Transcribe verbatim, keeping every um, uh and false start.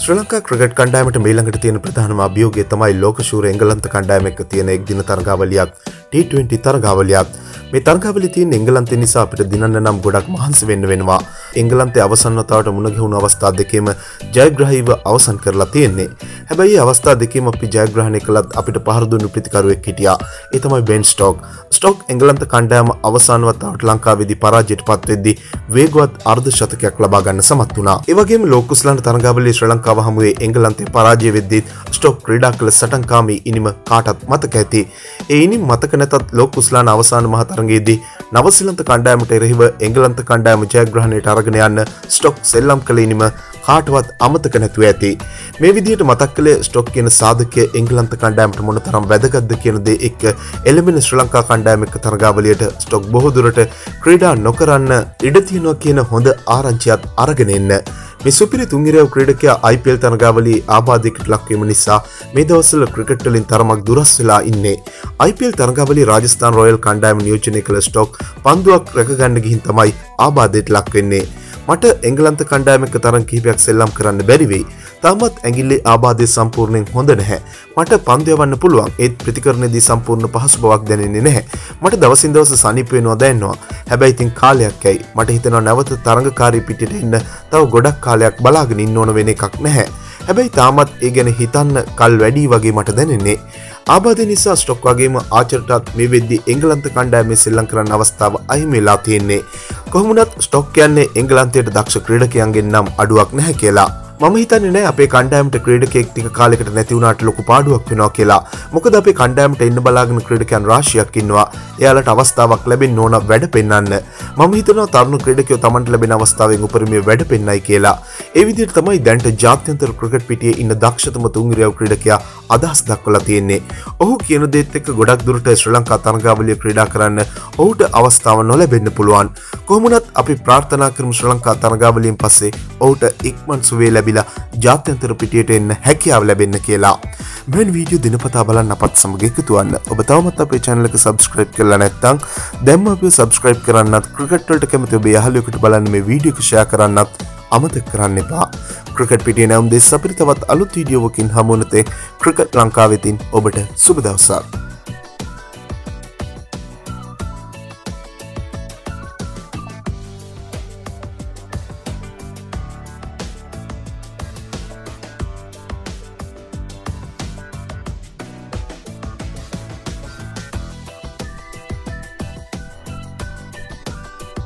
ශ්‍රී cricket කණ්ඩායමට මීළඟට තියෙන ප්‍රධානම අභියෝගය තමයි ලෝකශූර එංගලන්ත කණ්ඩායම එක්ක තියෙන එක් දින තරගාවලියක් ටී ට්වෙන්ටි තරගාවලියක්. මේ තරගාවලිය තියෙන එංගලන්තය නිසා අපිට දිනන්න නම් ගොඩක් මහන්සි වෙන්න වෙනවා. එංගලන්තයේ අවසන් වතාවට මුණ ගැහුණු අවස්ථා දෙකේම ජයග්‍රහීව අවසන් කරලා තියෙන්නේ. හැබැයි මේ අවස්ථා දෙකේම අපි ජයග්‍රහණය කළත් අපිට පහර දුන්නු ප්‍රතිකරුවෙක් හිටියා. ඒ තමයි බෙන් ස්ටෝක්. ස්ටෝක් එංගලන්ත කණ්ඩායම අවසන් වතාවට ලංකාවේදී පරාජයට පත් වෙද්දී වේගවත් අර්ධ ශතකයක් ලබා ගන්න සමත් වුණා. ඒ වගේම ලෝකුස්ලාන තරගාවලියේ ශ්‍රී ලංකාව හමුවේ එංගලන්තයේ පරාජය වෙද්දී ස්ටෝක් ක්‍රීඩා කළ සටන්කාමී ඉනිම කාටත් මතක ඇති. ඒ ඉනිම මතක නැතත් ලෝකුස්ලාන අවසාන මහ තරගයේදී නවසීලන්ත කණ්ඩායමට එරෙහිව එංගලන්ත කණ්ඩායම ජයග්‍රහණයට අරගෙන යන්න ස්ටෝක් සෙල්ලම් කළ ඉනිම කාටවත් අමතක නැතුව ඇති. මේ විදිහට මතක් කළේ ස්ටෝක් කියන සාධකය එංගලන්ත කණ්ඩායමට මොනතරම් වැදගත්ද කියන දේ එක්ක එළඹෙන ශ්‍රී ලංකා කණ්ඩායම එක්ක තරගාවලියට ස්ටෝක් බොහෝ දුරට ක්‍රීඩා නොකරන්න ඉඩ තියෙනවා කියන හොඳ ආරංචියක් අරගෙන එන්න. මේ සුපිරි තුන්ගිරයව ක්‍රීඩකයා ආයි පී එල් තරගාවලියේ ආබාධයකට ලක්වීම නිසා මේ දවස්වල ක්‍රිකට් වලින් තරමක් දුරස් වෙලා ඉන්නේ. ආයි පී එල් තරගාවලියේ රාජස්ථාන් රොයල් කණ්ඩායම නියෝජනය කළ ස්ටෝක් පන්දුවක් රැකගන්න ගිහින් තමයි ආබාධයට ලක් වෙන්නේ. මට එංගලන්ත කණ්ඩායම එක්ක තරම් කිහිපයක් සෙල්ලම් කරන්න බැරි වෙයි. තාමත් ඇඟිල්ලේ ආබාධය සම්පූර්ණයෙන් හොඳ නැහැ. මට පන්දු යවන්න පුළුවන්. ඒත් ප්‍රතිකරණයේදී සම්පූර්ණ පහසු බවක් දැනෙන්නේ නැහැ. මට දවසින් දවස සනීප වෙනවා දැනෙනවා. හැබැයි ඉතින් කාලයක් යයි. මට හිතෙනවා නැවත තරඟකාරී පිටියට එන්න තව ගොඩක් කාලයක් බලාගෙන ඉන්න ඕන වෙන එකක් නැහැ. හැබැයි තාමත් ඒ ගැන හිතන්න කල් වැඩි වගේ මට දැනෙන්නේ. ආබාධය නිසා ස්ටොක් වගේම ආචර්ටත් මේ වෙද්දී එංගලන්ත කණ්ඩායමේ සෙල්ලම් කරන්න අවස්ථාව අහිමි වෙලා තියෙන්නේ. කොහොමුණත් ස්ටොක් කියන්නේ එංගලන්තයේ දක්ෂ ක්‍රීඩකයන්ගෙන් නම් අඩුවක් නැහැ කියලා. මම හිතන්නේ නෑ අපේ කණ්ඩායමට ක්‍රීඩකයෙක් ටික කාලයකට නැති වුණාට ලොකු පාඩුවක් වෙනවා කියලා. මොකද අපේ කණ්ඩායමට එන්න බලාගෙන ක්‍රීඩකයන් රාශියක් ඉන්නවා. එයාලට අවස්ථාවක් ලැබෙන්න ඕන වැඩ පෙන්වන්න. මම හිතනවා තරුණ ක්‍රීඩකයෝ Tamanට ලැබෙන අවස්ථාවෙන් උපරිමයේ වැඩ පෙන්නයි කියලා. ඒ විදිහට තමයි දැන්ට ජාත්‍යන්තර ක්‍රිකට් පිටියේ ඉන්න දක්ෂතම තුන්ගිරියව ක්‍රීඩකයා අදහස් දක්වලා තියෙන්නේ. ඔහු කියන දේත් එක්ක ගොඩක් දුරට ශ්‍රී ලංකා තරගාවලිය ක්‍රීඩා කරන්න ඔහුට අවස්ථාව නොලැබෙන්න පුළුවන්. කොහොමුණත් අපි ප්‍රාර්ථනා කරමු ශ්‍රී ලංකා තරගාවලියෙන් පස්සේ ඔහුට ඉක්මන් සුවය ලැබිලා ජාත්‍යන්තර පිටියට එන්න හැකියාව ලැබෙන්න කියලා. මෙවැනි වීඩියෝ දිනපතා බලන්න අපත් සමග එකතු වෙන්න. ඔබ තවමත් අපේ channel එක subscribe කරලා නැත්නම් දැන්ම අපිව subscribe කරන්නත් ක්‍රිකට් වලට කැමති ඔබේ යහළුවෙකුට බලන්න මේ වීඩියෝ එක share කරන්නත් අමතක කරන්න එපා. ක්‍රිකට් පිටියේ නැවුම් දෙස් අපිට තවත් අලුත් වීඩියෝවකින් හමු වෙනතේ ක්‍රිකට් ලංකාවෙතින් ඔබට සුබ දවසක්.